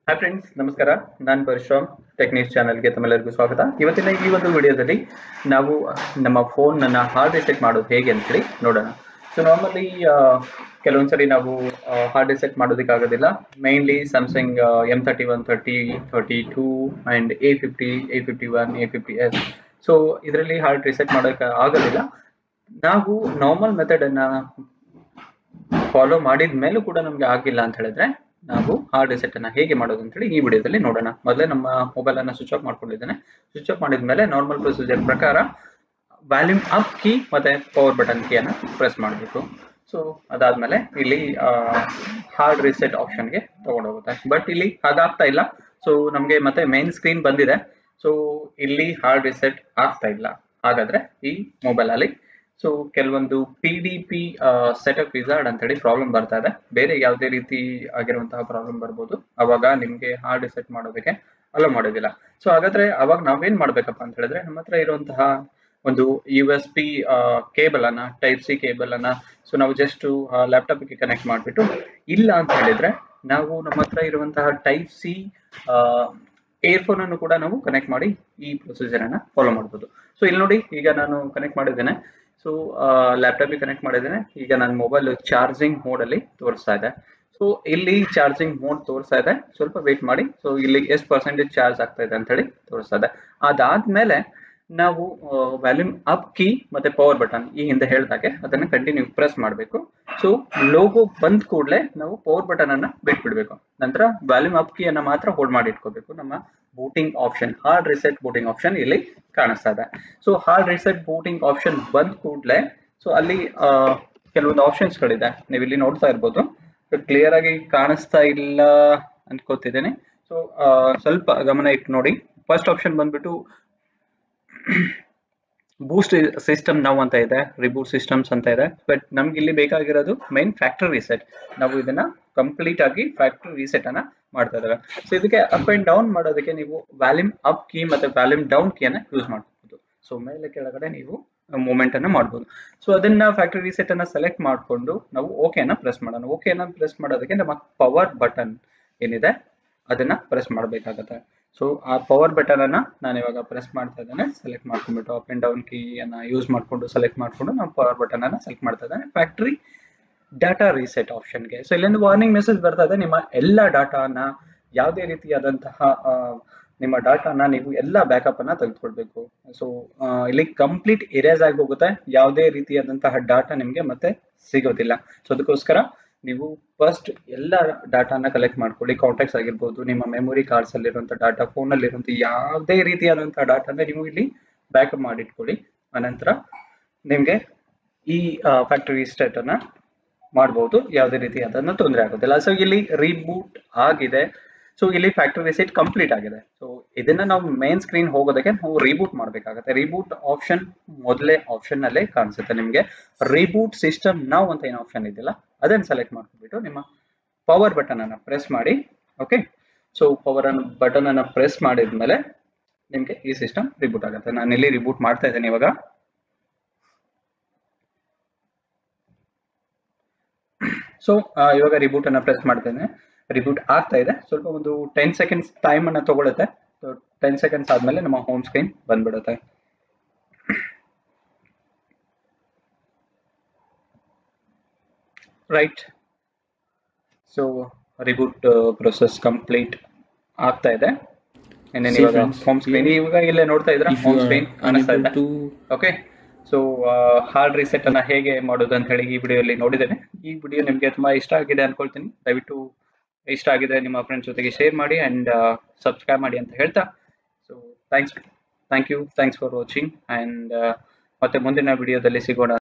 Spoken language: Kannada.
ಹಾಯ್ ಫ್ರೆಂಡ್ಸ್, ನಮಸ್ಕಾರ. ನಾನು ಪರಶುರಾಮ್, ಟೆಕ್ನಿಕ್ಸ್ ಚಾನಲ್ಗೆ ತಮ್ಮೆಲ್ಲರಿಗೂ ಸ್ವಾಗತ. ಇವತ್ತಿನ ಈ ಒಂದು ವಿಡಿಯೋದಲ್ಲಿ ನಾವು ನಮ್ಮ ಫೋನನ್ನು ಹಾರ್ಡ್ ರಿಸೆಟ್ ಮಾಡೋದು ಹೇಗೆ ಅಂತೇಳಿ ನೋಡೋಣ. ಸೊ ನಾರ್ಮಲಿ ಕೆಲವೊಂದ್ಸರಿ ನಾವು ಹಾರ್ಡ್ ರಿಸೆಟ್ ಮಾಡೋದಕ್ಕಾಗೋದಿಲ್ಲ. Mainly Samsung M31, 30, 32 and A50, A51, A50s. So ಇದರಲ್ಲಿ ಹಾರ್ಡ್ ರಿಸೆಟ್ ಮಾಡೋಕ್ಕೆ ಆಗೋದಿಲ್ಲ. ನಾವು ನಾರ್ಮಲ್ ಮೆಥಡನ್ನು ಫಾಲೋ ಮಾಡಿದ ಮೇಲೂ ಕೂಡ ನಮಗೆ ಆಗಿಲ್ಲ ಅಂತ ಹೇಳಿದ್ರೆ ನಾವು ಹಾರ್ಡ್ ರಿಸೆಟ್ ಅನ್ನ ಹೇಗೆ ಮಾಡೋದು ಅಂತ ಹೇಳಿ ಈ ವಿಡಿಯೋದಲ್ಲಿ ನೋಡೋಣ. ಮೊದಲೇ ನಮ್ಮ ಮೊಬೈಲ್ ಅನ್ನ ಸ್ವಿಚ್ ಆಫ್ ಮಾಡ್ಕೊಂಡಿದ್ದೇನೆ. ಸ್ವಿಚ್ ಆಫ್ ಮಾಡಿದ ಮೇಲೆ ನಾರ್ಮಲ್ ಪ್ರೊಸೀಜರ್ ಪ್ರಕಾರ ವ್ಯಾಲ್ಯೂಮ್ ಅಪ್ ಕೀ ಮತ್ತೆ ಪವರ್ ಬಟನ್ ಕೀಯನ್ನು ಪ್ರೆಸ್ ಮಾಡಬೇಕು. ಸೊ ಅದಾದ್ಮೇಲೆ ಇಲ್ಲಿ ಹಾರ್ಡ್ ರಿಸೆಟ್ ಆಪ್ಷನ್ಗೆ ತಗೊಂಡೋಗುತ್ತೆ. ಬಟ್ ಇಲ್ಲಿ ಹಾಗಾಗ್ತಾ ಇಲ್ಲ. ಸೊ ನಮಗೆ ಮತ್ತೆ ಮೇನ್ ಸ್ಕ್ರೀನ್ ಬಂದಿದೆ. ಸೊ ಇಲ್ಲಿ ಹಾರ್ಡ್ ರಿಸೆಟ್ ಆಗ್ತಾ ಇಲ್ಲ. ಹಾಗಾದ್ರೆ ಈ ಮೊಬೈಲ್ ಅಲ್ಲಿ ಸೊ ಕೆಲವೊಂದು PDP ಸೆಟಪ್ ವಿಜಾರ್ಡ್ ಅಂತ ಹೇಳಿ ಪ್ರಾಬ್ಲಮ್ ಬರ್ತಾ ಇದೆ. ಬೇರೆ ಯಾವುದೇ ರೀತಿ ಆಗಿರುವಂತಹ ಪ್ರಾಬ್ಲಮ್ ಬರ್ಬೋದು. ಅವಾಗ ನಿಮ್ಗೆ ಹಾರ್ಡ್ ರಿಸೆಟ್ ಮಾಡೋದಕ್ಕೆ ಅಲೋ ಮಾಡೋದಿಲ್ಲ. ಸೊ ಹಾಗಾದ್ರೆ ಅವಾಗ ನಾವೇನ್ ಮಾಡ್ಬೇಕಪ್ಪ ಅಂತ ಹೇಳಿದ್ರೆ, ನಮ್ಮ ಹತ್ರ ಇರುವಂತಹ ಒಂದು USB ಕೇಬಲ್ ಅನ್ನ, ಟೈಪ್ ಸಿ ಕೇಬಲ್ ಅನ್ನ ಸೊ ನಾವು ಜಸ್ಟ್ ಲ್ಯಾಪ್ಟಾಪ್ಗೆ ಕನೆಕ್ಟ್ ಮಾಡಿಬಿಟ್ಟು, ಇಲ್ಲ ಅಂತ ಹೇಳಿದ್ರೆ ನಾವು ನಮ್ಮ ಹತ್ರ ಇರುವಂತಹ ಟೈಪ್ ಸಿ ಇಯರ್ಫೋನ್ ಅನ್ನು ಕೂಡ ನಾವು ಕನೆಕ್ಟ್ ಮಾಡಿ ಈ ಪ್ರೊಸೀಜರ್ ಅನ್ನ ಫಾಲೋ ಮಾಡ್ಬೋದು. ಸೊ ಇಲ್ಲಿ ನೋಡಿ, ಈಗ ನಾನು ಕನೆಕ್ಟ್ ಮಾಡಿದ್ದೇನೆ. ಸೊ ಲ್ಯಾಪ್ಟಾಪ್ಗೆ ಕನೆಕ್ಟ್ ಮಾಡಿದ್ದೇನೆ. ಈಗ ನನ್ನ ಮೊಬೈಲ್ ಚಾರ್ಜಿಂಗ್ ಮೋಡ್ ಅಲ್ಲಿ ತೋರಿಸ್ತಾ ಇದೆ. ಸೊ ಇಲ್ಲಿ ಚಾರ್ಜಿಂಗ್ ಮೋಡ್ ತೋರಿಸ್ತಾ ಇದೆ. ಸ್ವಲ್ಪ ವೇಟ್ ಮಾಡಿ. ಸೊ ಇಲ್ಲಿ ಎಷ್ಟು ಪರ್ಸೆಂಟೇಜ್ ಚಾರ್ಜ್ ಆಗ್ತಾ ಇದೆ ಅಂತ ಹೇಳಿ ತೋರಿಸ್ತಾ ಇದೆ. ಅದಾದ್ಮೇಲೆ ನಾವು ವ್ಯಾಲ್ಯೂಮ್ ಅಪ್ ಕೀ ಮತ್ತೆ ಪವರ್ ಬಟನ್ ಈ ಹಿಂದೆ ಹೇಳಿದಾಗೆ ಅದನ್ನ ಕಂಟಿನ್ಯೂ ಪ್ರೆಸ್ ಮಾಡಬೇಕು. ಸೊ ಲೋಗೋ ಬಂದ ಕೂಡಲೇ ನಾವು ಪವರ್ ಬಟನ್ ಅನ್ನ ಬಿಟ್ಬಿಡ್ಬೇಕು. ನಂತರ ವ್ಯಾಲ್ಯೂಮ್ ಅಪ್ ಕೀ ಅನ್ನ ಮಾತ್ರ ಹೋಲ್ಡ್ ಮಾಡಿ ಇಟ್ಕೋಬೇಕು. ನಮ್ಮ booting option, hard reset booting option ಇಲ್ಲಿ ಕಾಣಿಸ್ತಾ ಇದೆ. So hard reset booting option ಬಂದ ಕೂಡಲೇ ಸೊ ಅಲ್ಲಿ ಕೆಲವೊಂದು ಆಪ್ಷನ್ಸ್ ಗಳಿದೆ. ನೀವು ಇಲ್ಲಿ ನೋಡ್ತಾ ಇರ್ಬೋದು. ಕ್ಲಿಯರ್ ಆಗಿ ಕಾಣಿಸ್ತಾ ಇಲ್ಲ ಅನ್ಕೋತಿದ್ದೇನೆ. ಸೊ ಸ್ವಲ್ಪ ಗಮನ ಇಟ್ಟು ನೋಡಿ. ಫಸ್ಟ್ ಆಪ್ಷನ್ ಬಂದ್ಬಿಟ್ಟು ಬೂಸ್ಟ್ ಸಿಸ್ಟಮ್ ನಾವು ಅಂತ ಇದೆ, ರಿಬೂಟ್ ಸಿಸ್ಟಮ್ಸ್ ಅಂತ ಇದೆ. ಬಟ್ ನಮ್ಗೆ ಇಲ್ಲಿ ಬೇಕಾಗಿರೋದು ಮೈನ್ ಫ್ಯಾಕ್ಟರಿ ರಿಸೆಟ್. ನಾವು ಇದನ್ನ ಕಂಪ್ಲೀಟ್ ಆಗಿ ಫ್ಯಾಕ್ಟರಿ ರಿಸೆಟ್ ಅನ್ನ ಮಾಡ್ತಾ ಇದ್ದೇವೆ. ಸೊ ಇದಕ್ಕೆ ಅಪ್ ಅಂಡ್ ಡೌನ್ ಮಾಡೋದಕ್ಕೆ ನೀವು ವ್ಯಾಲ್ಯೂಮ್ ಅಪ್ ಕೀ ಮತ್ತೆ ವ್ಯಾಲ್ಯೂಮ್ ಡೌನ್ ಕೀ ಅನ್ನ ಯೂಸ್ ಮಾಡಬಹುದು. ಸೊ ಮೇಲೆ ಕೆಳಗಡೆ ನೀವು ಮೂವ್ಮೆಂಟ್ ಅನ್ನ ಮಾಡಬಹುದು. ಸೊ ಅದನ್ನ ಫ್ಯಾಕ್ಟರಿ ರಿಸೆಟ್ ಅನ್ನ ಸೆಲೆಕ್ಟ್ ಮಾಡಿಕೊಂಡು ನಾವು ಓಕೆ ಅನ್ನ ಪ್ರೆಸ್ ಮಾಡೋಣ. ಓಕೆ ಅನ್ನ ಪ್ರೆಸ್ ಮಾಡೋದಕ್ಕೆ ನಮ್ಮ ಪವರ್ ಬಟನ್ ಏನಿದೆ ಅದನ್ನ ಪ್ರೆಸ್ ಮಾಡಬೇಕಾಗತ್ತೆ. ಸೊ ಆ ಪವರ್ ಬಟನ್ ಅನ್ನ ನಾನು ಇವಾಗ ಪ್ರೆಸ್ ಮಾಡ್ತಾ ಇದ್ದೇನೆ. ಸೆಲೆಕ್ಟ್ ಮಾಡ್ಕೊಂಡ್ಬಿಟ್ಟು ಅಪ್ ಅಂಡ್ ಡೌನ್ ಕೀ ಅನ್ನ ಯೂಸ್ ಮಾಡಿಕೊಂಡು ಸೆಲೆಕ್ಟ್ ಮಾಡಿಕೊಂಡು ನಾವು ಪವರ್ ಬಟನ್ ಅನ್ನ ಸೆಲೆಕ್ಟ್ ಮಾಡ್ತಾ ಇದ್ದೇನೆ ಫ್ಯಾಕ್ಟರಿ ಡಾಟಾ ರೀಸೆಟ್ ಆಪ್ಷನ್ಗೆ. ಸೊ ಇಲ್ಲೊಂದು ವಾರ್ನಿಂಗ್ ಮೆಸೇಜ್ ಬರ್ತಾ ಇದೆ. ನಿಮ್ಮ ಎಲ್ಲ ಡಾಟಾನ, ಯಾವುದೇ ರೀತಿಯಾದಂತಹ ನಿಮ್ಮ ಡಾಟಾನ ನೀವು ಎಲ್ಲ ಬ್ಯಾಕಪ್ ಅನ್ನ ತೆಗೆದುಕೊಳ್ಬೇಕು. ಸೊ ಇಲ್ಲಿ ಕಂಪ್ಲೀಟ್ ಇರೇಸ್ ಆಗಿ ಹೋಗುತ್ತೆ. ಯಾವುದೇ ರೀತಿಯಾದಂತಹ ಡಾಟಾ ನಿಮಗೆ ಮತ್ತೆ ಸಿಗೋದಿಲ್ಲ. ಸೊ ಅದಕ್ಕೋಸ್ಕರ ನೀವು ಫಸ್ಟ್ ಎಲ್ಲ ಡಾಟಾನ ಕಲೆಕ್ಟ್ ಮಾಡ್ಕೊಳ್ಳಿ. ಕಾಂಟ್ಯಾಕ್ಟ್ಸ್ ಆಗಿರ್ಬೋದು, ನಿಮ್ಮ ಮೆಮೊರಿ ಕಾರ್ಡ್ಸ್ ಅಲ್ಲಿರುವಂಥ ಡಾಟಾ, ಫೋನ್ ಅಲ್ಲಿರುವಂಥ ಯಾವುದೇ ರೀತಿಯಾದಂತಹ ಡಾಟಾನ ನೀವು ಇಲ್ಲಿ ಬ್ಯಾಕಪ್ ಮಾಡಿಟ್ಕೊಳ್ಳಿ. ಅನಂತರ ನಿಮಗೆ ಈ ಫ್ಯಾಕ್ಟರಿ ರಿಸೆಟ್ ಅನ್ನ ಮಾಡಬಹುದು. ಯಾವುದೇ ರೀತಿ ಅದನ್ನ ತೊಂದರೆ ಆಗೋದಿಲ್ಲ. ಸೊ ಇಲ್ಲಿ ರೀಬೂಟ್ ಆಗಿದೆ. ಸೊ ಇಲ್ಲಿ ಫ್ಯಾಕ್ಟರಿ ರಿಸೆಟ್ ಕಂಪ್ಲೀಟ್ ಆಗಿದೆ. ಸೊ ಇದನ್ನ ನಾವು ಮೇನ್ ಸ್ಕ್ರೀನ್ ಹೋಗೋದಕ್ಕೆ ನಾವು ರೀಬೂಟ್ ಮಾಡಬೇಕಾಗುತ್ತೆ. ರೀಬೂಟ್ ಆಪ್ಷನ್ ಮೊದಲೇ ಆಪ್ಷನ್ ಅಲ್ಲೇ ಕಾಣಿಸುತ್ತೆ ನಿಮಗೆ. ರೀಬೂಟ್ ಸಿಸ್ಟಮ್ ನಾವು ಅಂತ ಏನು ಆಪ್ಷನ್ ಇದೆಯಲ್ಲ ಅದನ್ನ ಸೆಲೆಕ್ಟ್ ಮಾಡ್ಕೊಂಡ್ಬಿಟ್ಟು ನಿಮ್ಮ ಪವರ್ ಬಟನ್ ಅನ್ನ ಪ್ರೆಸ್ ಮಾಡಿ. ಓಕೆ, ಸೊ ಪವರ್ ಬಟನ್ ಅನ್ನ ಪ್ರೆಸ್ ಮಾಡಿದ್ಮೇಲೆ ನಿಮ್ಗೆ ಈ ಸಿಸ್ಟಮ್ ರಿಬೂಟ್ ಆಗುತ್ತೆ. ನಾನು ಇಲ್ಲಿ ರಿಬೂಟ್ ಮಾಡ್ತಾ ಇದ್ದೇನೆ ಇವಾಗ. ಸೊ ಇವಾಗ ರಿಬೂಟ್ ಅನ್ನ ಪ್ರೆಸ್ ಮಾಡ್ತೇನೆ. ರಿಬೂಟ್ ಆಗ್ತಾ ಇದೆ. ಸ್ವಲ್ಪ ಒಂದು 10 ಸೆಕೆಂಡ್ಸ್ ಟೈಮ್ ಅನ್ನ ತಗೊಳುತ್ತೆ. 10 ಸೆಕೆಂಡ್ಸ್ ಆದ್ಮೇಲೆ ನಮ್ಮ ಹೋಮ್ ಸ್ಕ್ರೀನ್ ಬಂದ್ಬಿಡುತ್ತೆ. Right. So reboot process complete ಆಗ್ತಾ ಇದೆ. ಇವಾಗ ಹೋಮ್ ಸ್ಕ್ರೀನ್ ಇವಾಗ ಇಲ್ಲೇ ನೋಡ್ತಾ ಇದ್ರೆ ಹೋಮ್ ಸ್ಕ್ರೀನ್ ಕಾಣಿಸ್ತಾ ಇದೆ. ಓಕೆ, ಸೊ ಹಾರ್ಡ್ ರಿಸೆಟ್ ಅನ್ನ ಹೇಗೆ ಮಾಡೋದು ಅಂತ ಹೇಳಿ ಈ ವಿಡಿಯೋಲಿ ನೋಡಿದ್ದೇನೆ. ಈ ವಿಡಿಯೋ ನಿಮಗೆ ತುಂಬಾ ಇಷ್ಟ ಆಗಿದೆ ಅನ್ಕೊಳ್ತೀನಿ. ದಯವಿಟ್ಟು ಇಷ್ಟ ಆಗಿದೆ ನಿಮ್ಮ ಫ್ರೆಂಡ್ಸ್ ಜೊತೆಗೆ ಶೇರ್ ಮಾಡಿ ಅಂಡ್ ಸಬ್ಸ್ಕ್ರೈಬ್ ಮಾಡಿ ಅಂತ ಹೇಳ್ತಾ, so thanks for watching and ಮತ್ತೆ ಮುಂದಿನ ವಿಡಿಯೋದಲ್ಲಿ ಸಿಗೋಣ.